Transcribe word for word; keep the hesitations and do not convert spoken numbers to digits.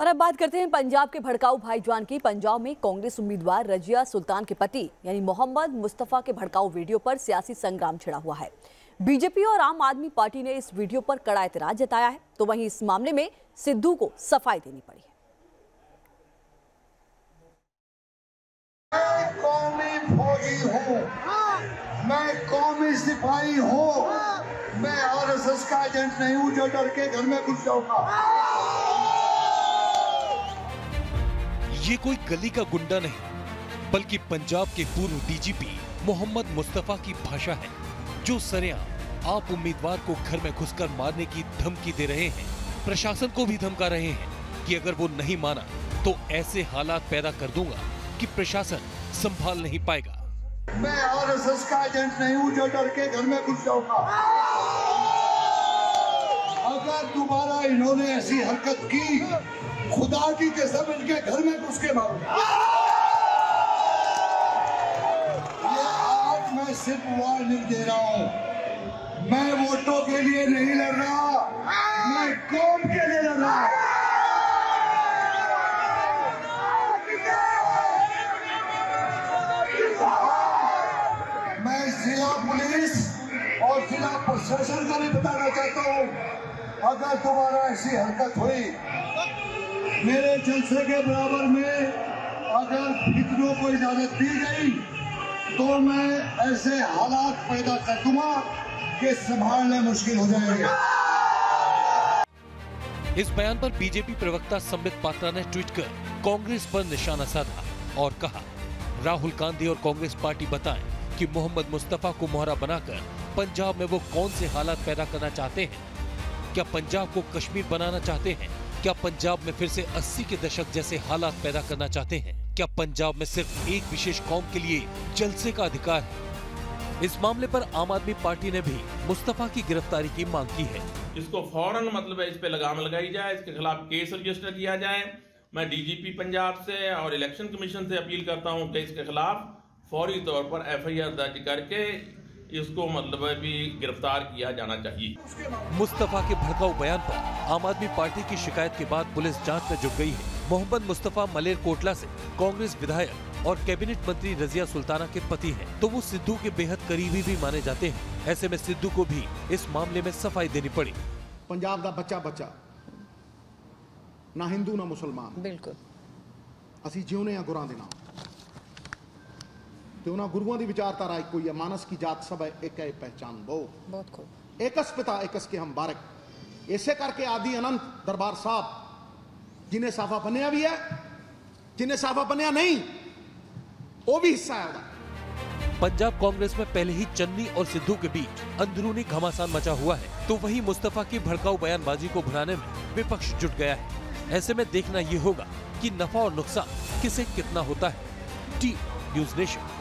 और अब बात करते हैं पंजाब के भड़काऊ भाईजान की। पंजाब में कांग्रेस उम्मीदवार रजिया सुल्तान के पति यानी मोहम्मद मुस्तफा के भड़काऊ वीडियो पर सियासी संग्राम छिड़ा हुआ है। बीजेपी और आम आदमी पार्टी ने इस वीडियो पर कड़ा एतराज जताया है, तो वहीं इस मामले में सिद्धू को सफाई देनी पड़ी है। मैं कौमी फौजी हूँ, मैं कौमी सिपाही हूँ, मैं आरएसएस का एजेंट नहीं हूँ जो डर के घर में घुस जाऊंगा। ये कोई गली का गुंडा नहीं, बल्कि पंजाब के पूर्व डीजीपी मोहम्मद मुस्तफा की भाषा है, जो सरेआम आप उम्मीदवार को घर में घुसकर मारने की धमकी दे रहे हैं। प्रशासन को भी धमका रहे हैं कि अगर वो नहीं माना तो ऐसे हालात पैदा कर दूंगा कि प्रशासन संभाल नहीं पाएगा। मैं आरएसएस का एजेंट नहीं हूँ जो डर के घर में घुस जाऊंगा। अगर दोबारा इन्होंने ऐसी हरकत की, खुदा की कसम इनके घर में घुस के मारूंगा। ये आज मैं सिर्फ वार्निंग दे रहा हूँ, मैं वोटों के लिए नहीं लड़ रहा, मैं कौम के लिए लड़ रहा हूँ। मैं जिला पुलिस और जिला प्रशासन को भी बताना चाहता हूँ, अगर दोबारा ऐसी हरकत हुई, मेरे जलसे के बराबर में अगर फितनों को इजाजत दी गई तो मैं ऐसे हालात पैदा कर दूंगा कि संभालना मुश्किल हो जाएगा। इस बयान पर बीजेपी प्रवक्ता संबित पात्रा ने ट्वीट कर कांग्रेस पर निशाना साधा और कहा, राहुल गांधी और कांग्रेस पार्टी बताएं कि मोहम्मद मुस्तफा को मोहरा बनाकर पंजाब में वो कौन से हालात पैदा करना चाहते हैं। क्या पंजाब को कश्मीर बनाना चाहते हैं? क्या पंजाब में फिर से अस्सी के दशक जैसे हालात पैदा करना चाहते हैं? क्या पंजाब में सिर्फ एक विशेष कौम के लिए जलसे का अधिकार है? इस मामले पर आम आदमी पार्टी ने भी मुस्तफा की गिरफ्तारी की मांग की है। इसको फौरन मतलब इस पे लगाम लगाई जाए, इसके खिलाफ केस रजिस्टर किया जाए। मैं डीजीपी पंजाब से और इलेक्शन कमीशन से अपील करता हूं कि इसके खिलाफ फौरी तौर पर एफ आई आर दर्ज करके इसको मतलब भी गिरफ्तार किया जाना चाहिए। मुस्तफा के भड़काऊ बयान पर आम आदमी पार्टी की शिकायत के बाद पुलिस जांच में जुट गई है। मोहम्मद मुस्तफा मलेरकोटला से कांग्रेस विधायक और कैबिनेट मंत्री रजिया सुल्ताना के पति हैं, तो वो सिद्धू के बेहद करीबी भी माने जाते हैं। ऐसे में सिद्धू को भी इस मामले में सफाई देनी पड़ी। पंजाब का बच्चा बच्चा ना हिंदू ना मुसलमान, बिल्कुल असी जिउने हैं गुरां दे नाल ते उन्हां गुरुआं दी विचारधारा इक्को ही है, मानस की जात सब है, एक है पहचान वो बहुत खूब, एकस पिता एकस के हम बारक। ऐसे करके आदि अनंत दरबार साहब जिन्हें साफा बनिया भी है, जिन्हें साफा बनिया नहीं वो भी हिस्सा है। पंजाब कांग्रेस में पहले ही चन्नी और सिद्धू के बीच अंदरूनी घमासान मचा हुआ है, तो वही मुस्तफा की भड़काऊ बयानबाजी को भुनाने में विपक्ष जुट गया है। ऐसे में देखना ये होगा कि नफा और नुकसान किसे कितना होता है। T News nation.